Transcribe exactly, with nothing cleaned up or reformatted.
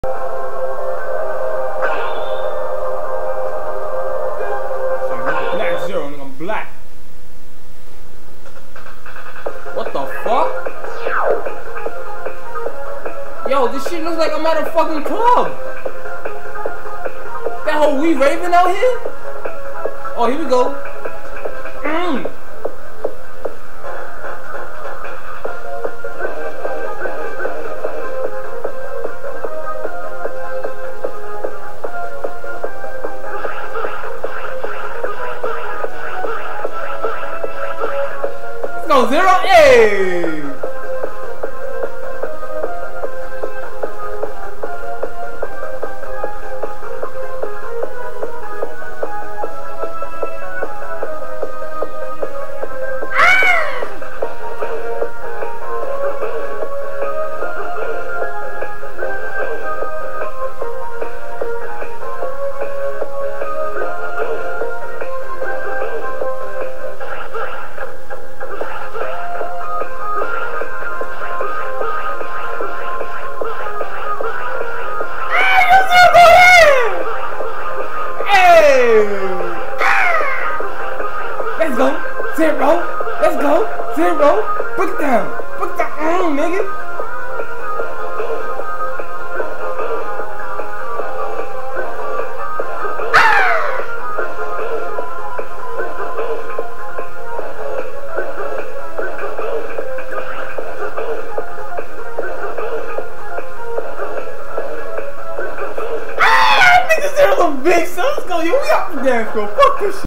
Black zero, nigga, I'm black. What the fuck? Yo, this shit looks like I'm at a fucking club. That whole we raving out here? Oh, here we go. Mm. Let's go, zero. Hey! Let's go, zero. Let's go, zero. Put it down. Put it down, mm, nigga. Ah, nigga, zero's a big son. Let's go, yo. We out the dance, bro. Fuck this shit.